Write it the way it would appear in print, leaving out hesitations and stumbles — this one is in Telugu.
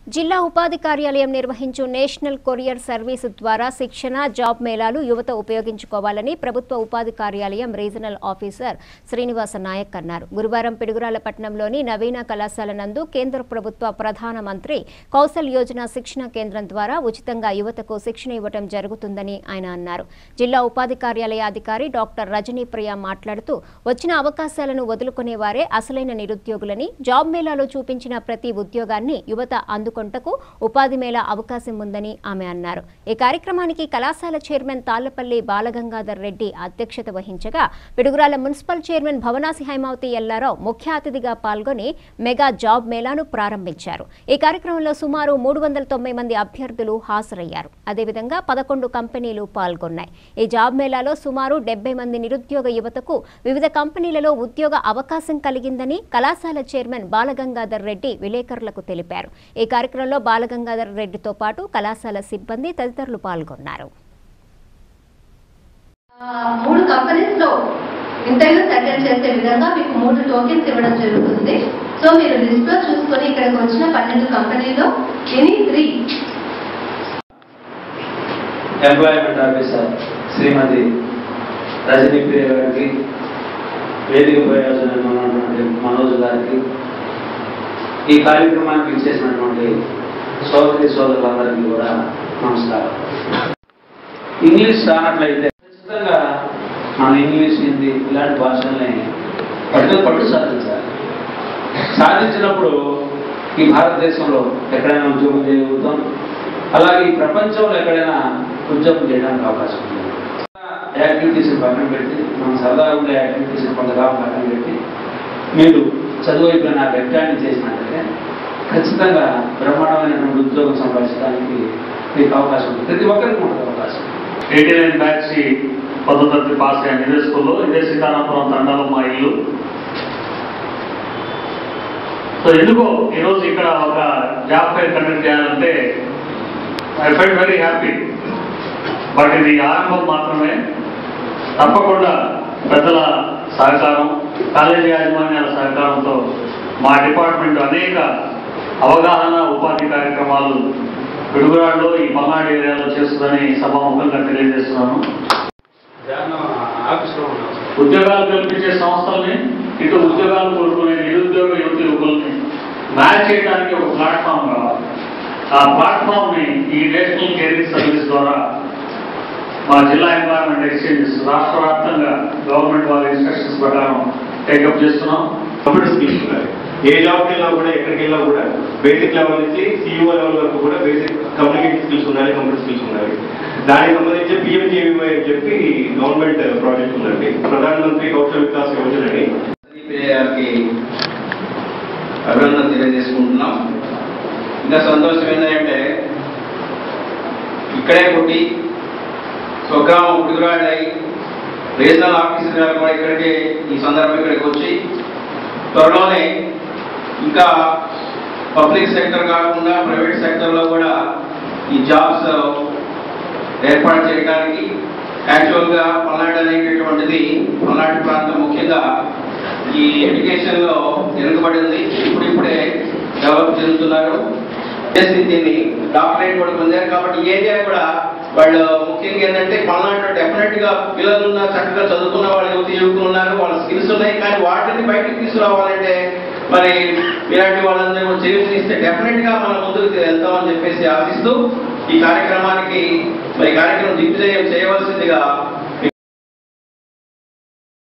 జిల్లా ఉపాధి కార్యాలయం నిర్వహించు నేషనల్ కొరియర్ సర్వీస్ ద్వారా శిక్షణ జాబ్ మేళాలు యువత ఉపయోగించుకోవాలని ప్రభుత్వ ఉపాధి కార్యాలయం రీజనల్ ఆఫీసర్ శ్రీనివాస నాయక్ అన్నారు. గురువారం పిడుగురాలపట్నంలోని నవీన కళాశాల నందు కేంద్ర ప్రభుత్వ ప్రధాన మంత్రి కౌశల్ యోజన శిక్షణ కేంద్రం ద్వారా ఉచితంగా యువతకు శిక్షణ ఇవ్వడం జరుగుతుందని ఆయన అన్నారు. జిల్లా ఉపాధి కార్యాలయ అధికారి డాక్టర్ రజనీ ప్రియ మాట్లాడుతూ వచ్చిన అవకాశాలను వదులుకునే వారే అసలైన నిరుద్యోగులని, జాబ్ మేళాలో చూపించిన ప్రతి ఉద్యోగాన్ని యువత అందుకొంటకు ఉపాధి మేళా అవకాశం ఉందని ఆమె అన్నారు. ఈ కార్యక్రమానికి కళాశాల చైర్మన్ తాళ్లపల్లి బాలగంగాధర్ రెడ్డి అధ్యక్షత వహించగా పిడుగురాల మున్సిపల్ చైర్మన్ భవనాసి హైమావతి ఎల్లారావు ముఖ్య అతిథిగా పాల్గొని మెగా జాబ్ మేళాను ప్రారంభించారు. ఈ కార్యక్రమంలో సుమారు 390 మంది అభ్యర్థులు హాజరయ్యారు. అదేవిధంగా 11 కంపెనీలు పాల్గొన్నాయి. ఈ జాబ్ మేళాలో సుమారు 70 మంది నిరుద్యోగ యువతకు వివిధ కంపెనీలలో ఉద్యోగ అవకాశం కలిగిందని కళాశాల చైర్మన్ బాలగంగాధర్ రెడ్డి విలేకరులకు తెలిపారు. ఈ కార్యక్రమంలో బాలగంగాధర్ రెడ్డితో పాటు కళాశాల సిబ్బంది తదితరులు పాల్గొన్నారు. 3 కంపెనీస్ లో ఇంటర్వ్యూస్ అటెండ్ చేసే విధంగా మీకు 3 టోకెన్స్ ఇవ్వడం జరుగుతుంది. సో మీరు లిస్ట్ లో చూసుకొని ఇక్కడికి వచ్చిన 12 కంపెనీలో any 3 employment officer Srimathi Rajani Priya గారికి, వేదిక ప్రయోజనం ఉన్నటువంటి మనోజ్ గారికి, ఈ కార్యక్రమానికి ఇచ్చేసినటువంటి సోదరి సోదరులందరికీ కూడా నమస్కారం. ఇంగ్లీష్ రానట్లయితే ఖచ్చితంగా మన ఇంగ్లీష్, హిందీ ఇలాంటి భాషల్ని పట్టు సాధించాలి. సాధించినప్పుడు ఈ భారతదేశంలో ఎక్కడైనా ఉద్యోగం చేయగలుగుతాం, అలాగే ఈ ప్రపంచంలో ఎక్కడైనా ఉద్యోగం చేయడానికి అవకాశం ఉంది. యాక్టివిటీస్ని పక్కన పెట్టి, మనం సరదాగా ఉండే యాక్టివిటీస్ని కొంతకాలం పక్కన పెట్టి మీరు చదువు అయిపోయిన నా వ్యక్తాన్ని చేసినట్లయితే ఖచ్చితంగా బ్రహ్మాండమైనటువంటి ఉద్యోగం సంపాదించడానికి మీకు అవకాశం ఉంది. ప్రతి ఒక్కరికి ఉంటుంది అవకాశం. 89 బ్యాచ్ 10వ తరగతి పాస్ అయ్యాను ఇదే స్కూల్లో. ఇదే సీతారామపురం తండాలో మా ఇల్లు. సో ఎందుకో ఈరోజు ఇక్కడ ఒక జాబ్ ఫైర్ కండక్ట్ చేయాలంటే I felt very happy. But ఇది ఆరంభం మాత్రమే. తప్పకుండా పెద్దల సహకారం, కాలేజీ యాజమాన్యాల సహకారంతో మా డిపార్ట్మెంట్ అనేక అవగాహన ఉపాధి కార్యక్రమాలు పిడుగురాడులో, ఈ పల్నాడు ఏరియాలో చేస్తుందని సభాముఖంగా తెలియజేస్తున్నాను. ఉద్యోగాలు కల్పించే సంస్థల్ని, ఇటు ఉద్యోగాలు కోరుకునే నిరుద్యోగ యువతి యువకుల్ని మ్యాచ్ చేయడానికి ఒక ప్లాట్ఫామ్ కావాలి. ఆ ప్లాట్ఫామ్ని ఈ నేషనల్ కెరీర్ సర్వీస్ ద్వారా మా జిల్లా ఎంప్లాయ్మెంట్ ఎక్స్చేంజెస్ రాష్ట్ర వ్యాప్తంగా గవర్నమెంట్ వాళ్ళ ఇన్స్ట్రక్షన్స్ ప్రకారం టేకప్ చేస్తున్నాం. కంప్యూటర్ స్కిల్స్ ఉన్నాయి. ఏ జాబ్కి వెళ్ళినా కూడా, ఎక్కడికి వెళ్ళినా కూడా బేసిక్ లెవెల్ నుంచి CEO లెవెల్ వరకు కూడా బేసిక్ కమ్యూనికేషన్ స్కిల్స్ ఉండాలి, కంప్యూటర్ స్కిల్స్ ఉండాలి. దానికి సంబంధించి PMJVY అని చెప్పి గవర్నమెంట్ ప్రాజెక్ట్ ఉందండి. ప్రధానమంత్రి కౌశల్ వికాస్ యోజన అని అభినందన తెలియజేసుకుంటున్నాం. ఇంకా సంతోషం ఏంటంటే ఇక్కడే పుట్టి స్వగ్రామం పిడుగురాడై రీజనల్ ఆఫీసర్ గారు కూడా ఇక్కడికి ఈ సందర్భం ఇక్కడికి వచ్చి త్వరలోనే ఇంకా పబ్లిక్ సెక్టర్ కాకుండా ప్రైవేట్ సెక్టర్లో కూడా ఈ జాబ్స్ ఏర్పాటు చేయడానికి యాక్చువల్గా పల్నాడు అనేటటువంటిది, పల్నాడు ప్రాంతం ముఖ్యంగా ఈ ఎడ్యుకేషన్లో వెనుకబడింది. ఇప్పుడిప్పుడే డెవలప్ చెందుతున్నారు. దీన్ని డాక్టరేట్ కూడా పొందారు. కాబట్టి ఈ ఏరియా కూడా వాళ్ళు ముఖ్యంగా ఏంటంటే పల్నాడులో డెఫినెట్గా పిల్లలు ఉన్నారు, చక్కగా చదువుకున్న వాళ్ళు యువకులు ఉన్నారు, వాళ్ళ స్కిల్స్ ఉన్నాయి. కానీ వాటిని బయటకు తీసుకురావాలంటే మరి ఇలాంటి వాళ్ళందరూ చేయూతనిస్తే డెఫినెట్గా మనం ముందుకు వెళ్తామని చెప్పేసి ఆశిస్తూ ఈ కార్యక్రమానికి మరి కార్యక్రమం దిగ్విజయం చేయవలసిందిగా